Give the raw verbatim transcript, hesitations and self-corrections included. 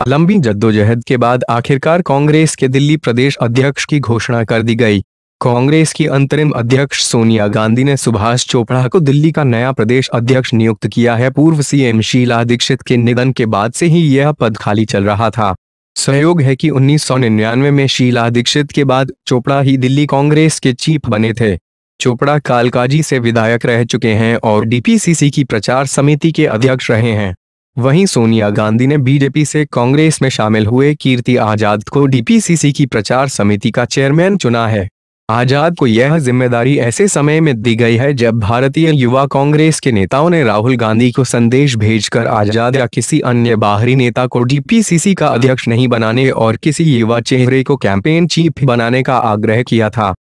लंबी जद्दोजहद के बाद आखिरकार कांग्रेस के दिल्ली प्रदेश अध्यक्ष की घोषणा कर दी गई। कांग्रेस की अंतरिम अध्यक्ष सोनिया गांधी ने सुभाष चोपड़ा को दिल्ली का नया प्रदेश अध्यक्ष नियुक्त किया है। पूर्व सीएम शीला दीक्षित के निधन के बाद से ही यह पद खाली चल रहा था। सहयोग है कि उन्नीस सौ निन्यानवे में शीला दीक्षित के बाद चोपड़ा ही दिल्ली कांग्रेस के चीफ बने थे। चोपड़ा कालकाजी से विधायक रह चुके हैं और डीपीसीसी की प्रचार समिति के अध्यक्ष रहे हैं। वहीं सोनिया गांधी ने बीजेपी से कांग्रेस में शामिल हुए कीर्ति आजाद को डीपीसीसी की प्रचार समिति का चेयरमैन चुना है। आजाद को यह जिम्मेदारी ऐसे समय में दी गई है जब भारतीय युवा कांग्रेस के नेताओं ने राहुल गांधी को संदेश भेजकर आजाद या किसी अन्य बाहरी नेता को डीपीसीसी का अध्यक्ष नहीं बनाने और किसी युवा चेहरे को कैंपेन चीफ बनाने का आग्रह किया था।